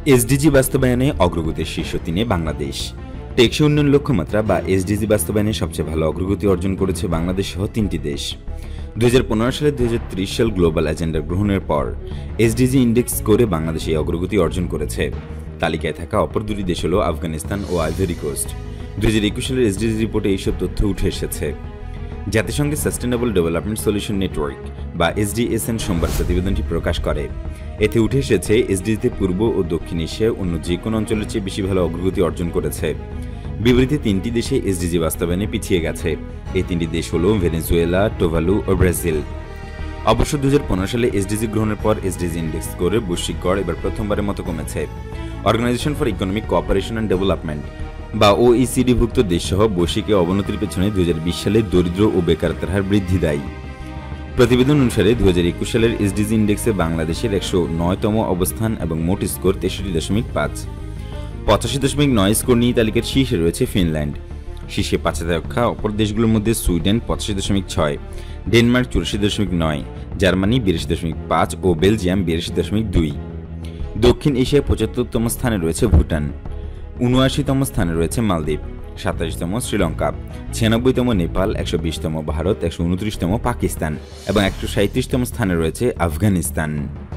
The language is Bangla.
এসডিজি বাস্তবায়নে অগ্রগতির শীর্ষ ৩-এ বাংলাদেশ। টেকসই উন্নয়ন লক্ষ্যমাত্রা বা এসডিজি বাস্তবায়নে সবচেয়ে ভালো অগ্রগতি অর্জন করেছে বাংলাদেশ সহ ৩টি দেশ। ২০১৫ সালে ২০৩০ সাল গ্লোবাল এজেন্ডা গ্রহণের পর এসডিজি ইন্ডেক্স স্কোরে বাংলাদেশ এই অগ্রগতি অর্জন করেছে। তালিকায় থাকা অপর দুটি দেশ হল আফগানিস্তান ও আইভরি কোস্ট। ২০২১ সালের এসডিজি রিপোর্টে এইসব তথ্য উঠে এসেছে। জাতিসংঘের সাস্টেনেবল ডেভেলপমেন্ট সলিউশন নেটওয়ার্ক বা এসডিএসএন সোমবার প্রতিবেদনটি প্রকাশ করে। এতে উঠে এসেছে এসডিজিতে পূর্ব ও দক্ষিণ এশিয়ায় অন্য যে কোনো অঞ্চলের চেয়ে বেশি ভালো অগ্রগতি অর্জন করেছে। বিপরীতে ৩টি দেশে এসডিজি বাস্তবায়নে পিছিয়ে গেছে। এই ৩টি দেশ হল ভেনেজুয়েলা, টোভালু ও ব্রাজিল। অবশ্য ২০১৫ সালে এসডিজি গ্রহণের পর এসডিজি ইন্ডেক্স স্কোরের বৈশ্বিক গড় এবার প্রথমবারের মতো কমেছে। Organisation for economic cooperation and development বা ওইসিডি-ভুক্ত দেশসহ বৈশ্বিক অবনতির পেছনে ২০২০ সালে দরিদ্র ও বেকারত্বের হার বৃদ্ধি দায়ী। প্রতিবেদন অনুসারে ২০২১ সালের এসডিজি ইন্ডেক্সে বাংলাদেশের ১০৯তম অবস্থান এবং মোট স্কোর ৬৩.৫। ৮৫.৯ স্কোর নিয়ে তালিকার শীর্ষে রয়েছে ফিনল্যান্ড। শীর্ষে ৫ রক্ষা অপর দেশগুলোর মধ্যে সুইডেন ৮৫.৬, ডেনমার্ক ৮৪.৯, জার্মানি ৮২.৫ ও বেলজিয়াম ৮২.২। দক্ষিণ এশিয়ায় ৭৫তম স্থানে রয়েছে ভুটান, ৭৯তম স্থানে রয়েছে মালদ্বীপ, ২৭তম শ্রীলঙ্কা, ৯৬তম নেপাল, ১২০তম ভারত, ১২৯তম পাকিস্তান এবং ১৩৭তম স্থানে রয়েছে আফগানিস্তান।